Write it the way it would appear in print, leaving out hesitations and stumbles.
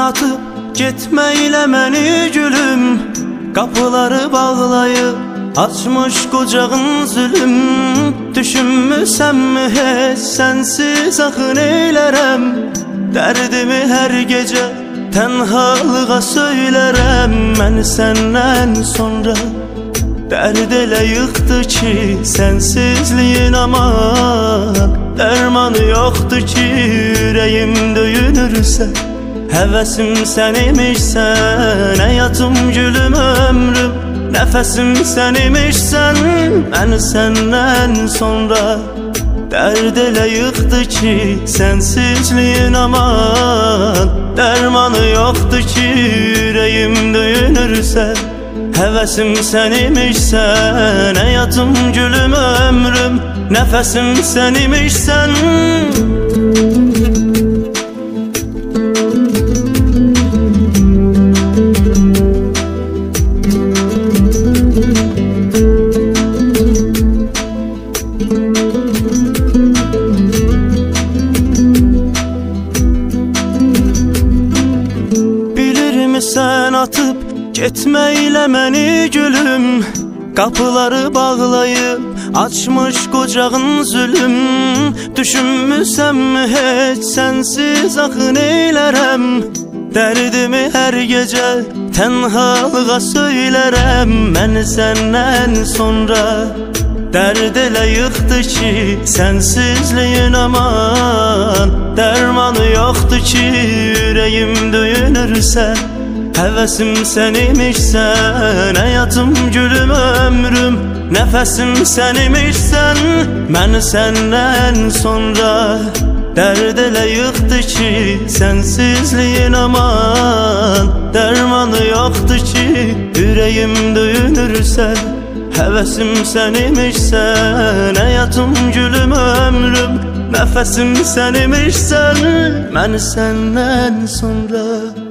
atıb getməklə məni gülüm, qapıları bağlayıb açmış qocağın zülüm. Düşünmüsənmi heç sənsiz axı neylərəm, dərdimi hər gecə tənhalığa söylərəm. Mən səndən sonra dərd elə yıxdı ki, sənsizliyin aman dərmanı yoxdur ki, ürəyim döyünürsə həvəsim sən imişsən, həyatım gülüm ömrüm, nəfəsim sən imişsən. Mən səndən sonra dərd elə yıxdı ki, sənsizliyin aman dərmanı yoxdur ki, ürəyim döyünürsə həvəsim sən imişsən, həyatım gülüm ömrüm, nəfəsim sən imişsən. Bilirmi sən atıb getməklə məni gülüm, qapıları bağlayıb açmış qocağın zülüm. Düşünmüsənmi heç sənsiz axı neylərəm, dərdimi hər gecə tənhalığa söylərəm. Mən səndən sonra dərd elə yıxdı ki, sənsizliyin aman dərmanı yoxdur ki, ürəyim döyünürsə həvəsim sən imişsən, həyatım gülüm ömrüm, nəfəsim sən imişsən. Mən səndən sonra dərd elə yıxdı ki, sənsizliyin aman dərmanı yoxdur ki, ürəyim döyünürsə həvəsim sən imişsən, həyatım gülüm ömrüm, nəfəsim sən imişsən. Mən səndən sonra